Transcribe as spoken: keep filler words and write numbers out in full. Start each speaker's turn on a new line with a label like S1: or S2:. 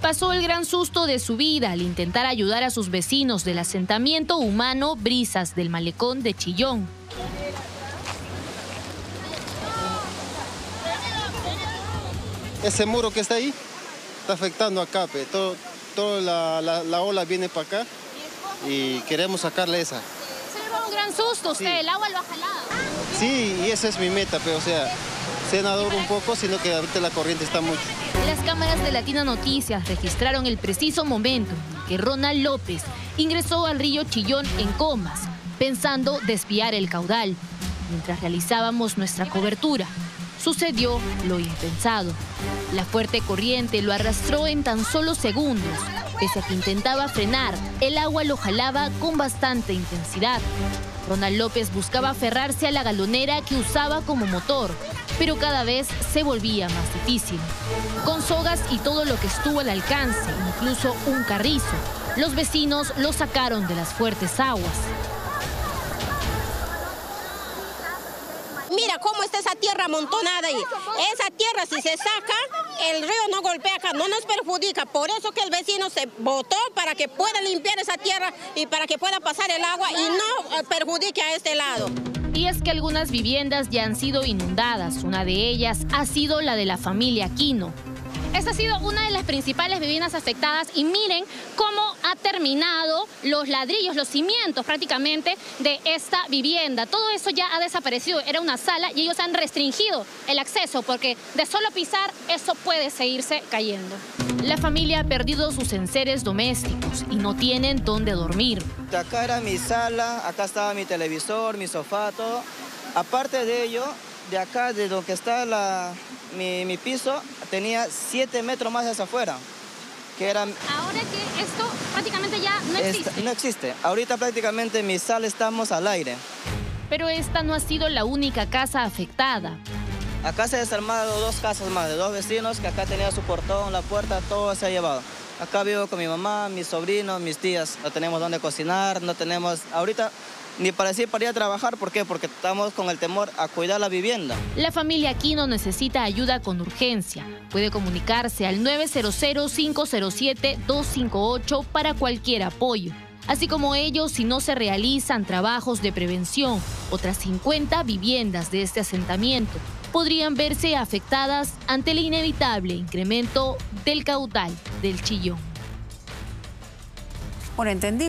S1: pasó el gran susto de su vida al intentar ayudar a sus vecinos del asentamiento humano Brisas del Malecón de Chillón.
S2: Ese muro que está ahí está afectando acá, pe. Todo, toda la, la, la ola viene para acá y queremos sacarle esa.
S1: Se lleva un gran susto usted, sí. El agua lo ha jalado.
S2: Sí, y esa es mi meta, pero o sea, sé nadar un poco, sino que ahorita la corriente está mucho.
S1: Las cámaras de Latina Noticias registraron el preciso momento en que Ronald López ingresó al río Chillón en Comas, pensando desviar el caudal. Mientras realizábamos nuestra cobertura, sucedió lo impensado. La fuerte corriente lo arrastró en tan solo segundos. Pese a que intentaba frenar, el agua lo jalaba con bastante intensidad. Ronald López buscaba aferrarse a la galonera que usaba como motor, pero cada vez se volvía más difícil. Con sogas y todo lo que estuvo al alcance, incluso un carrizo, los vecinos lo sacaron de las fuertes aguas.
S3: Mira cómo está esa tierra amontonada ahí. Esa tierra, si se saca, el río no golpea acá, no nos perjudica. Por eso que el vecino se botó para que pueda limpiar esa tierra y para que pueda pasar el agua y no perjudique a este lado.
S1: Y es que algunas viviendas ya han sido inundadas. Una de ellas ha sido la de la familia Aquino. Esta ha sido una de las principales viviendas afectadas y miren cómo ha terminado los ladrillos, los cimientos prácticamente de esta vivienda. Todo eso ya ha desaparecido, era una sala y ellos han restringido el acceso porque de solo pisar eso puede seguirse cayendo. La familia ha perdido sus enseres domésticos y no tienen dónde dormir.
S4: Acá era mi sala, acá estaba mi televisor, mi sofá, todo. Aparte de ello, de acá, de donde está la, mi, mi piso, tenía siete metros más hacia afuera. Que era,
S1: ahora que esto prácticamente ya no existe.
S4: Esta, no existe. Ahorita prácticamente en mi sala estamos al aire.
S1: Pero esta no ha sido la única casa afectada.
S4: Acá se han desarmado dos casas más, de dos vecinos que acá tenía su portón, la puerta, todo se ha llevado. Acá vivo con mi mamá, mis sobrinos, mis tías. No tenemos dónde cocinar, no tenemos... Ahorita... Ni para decir para ir a trabajar, ¿por qué? Porque estamos con el temor a cuidar la vivienda.
S1: La familia Aquino necesita ayuda con urgencia. Puede comunicarse al nueve cero cero, cinco cero siete, dos cinco ocho para cualquier apoyo. Así como ellos, si no se realizan trabajos de prevención, otras cincuenta viviendas de este asentamiento podrían verse afectadas ante el inevitable incremento del caudal del Chillón.
S5: Bueno, entendí.